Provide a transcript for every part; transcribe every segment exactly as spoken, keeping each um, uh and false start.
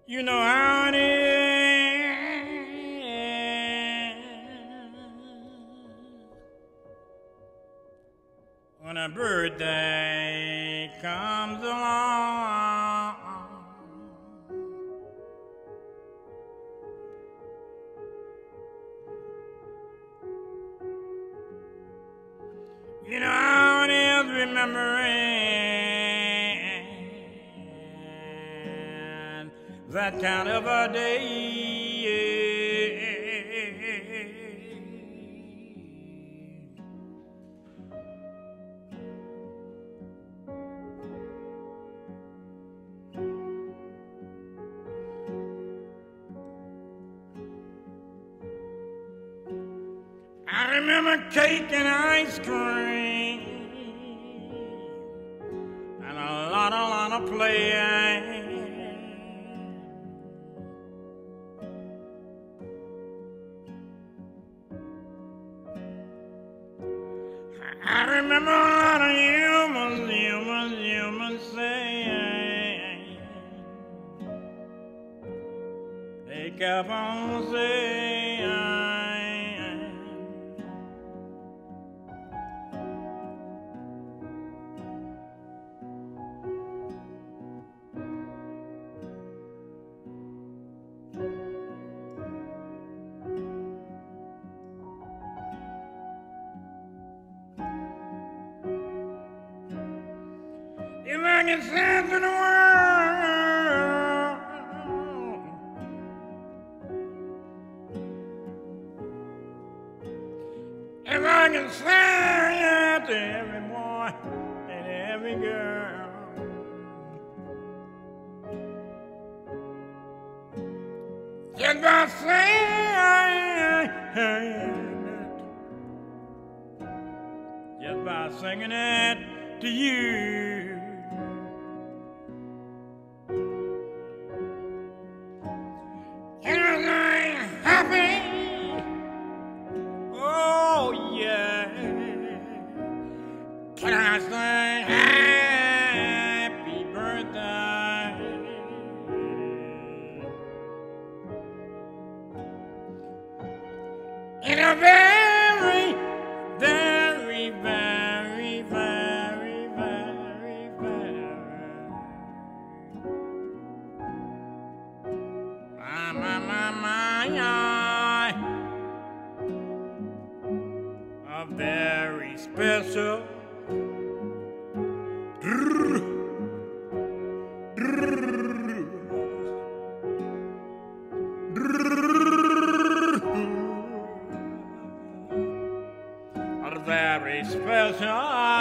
You know how it is when a birthday comes along. You know how it is remembering that kind of a day. I remember cake and ice cream and a lot, a lot of playing. I remember a lot of humans, humans, humans saying, they kept on saying, if I can stand to the world, if I can stand to every boy and every girl, just by saying it, just by singing it to you. Can I say happy? Oh yeah. Can I say happy birthday? In a very, very, very, very, very, very my, my, my, my, a very special a very special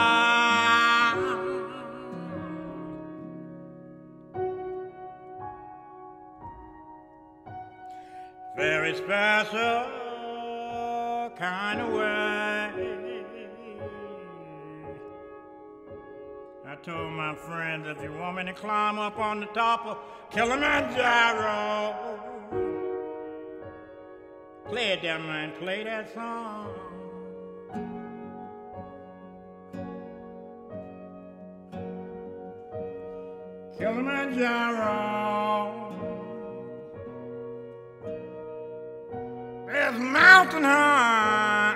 very special kind of way. I told my friends, if you want me to climb up on the top of Kilimanjaro, play it down, man, play that song. Kilimanjaro is mountain high.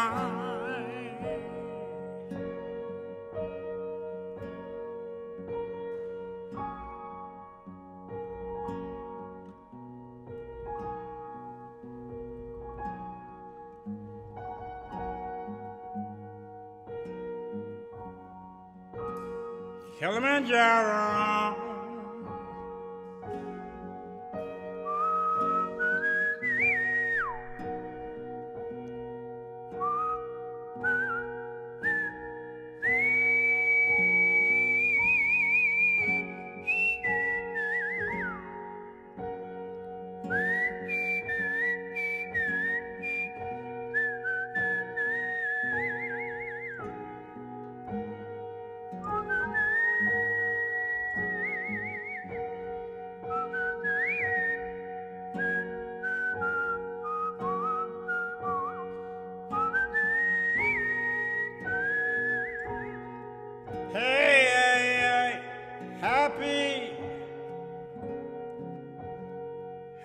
Kilimanjaro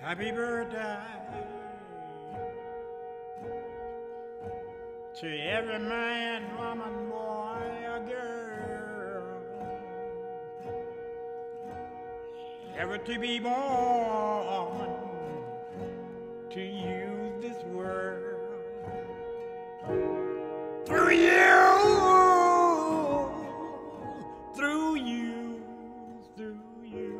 Happy birthday to every man, woman, boy, or girl, ever to be born to use this world. Through you, through you, through you.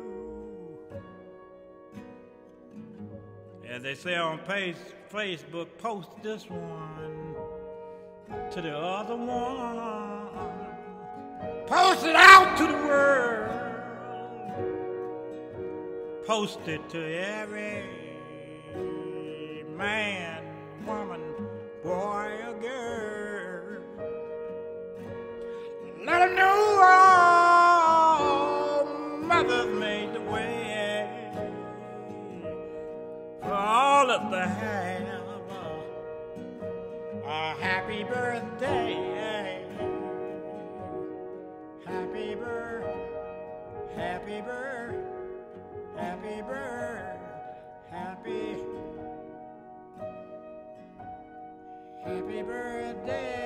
As they say on page, Facebook, post this one to the other one. Post it out to the world. Post it to every man, woman, boy, or girl. Let them know all mothers made the way for all of the have a happy birthday. Happy birth, happy birth, happy birth, happy, happy birthday.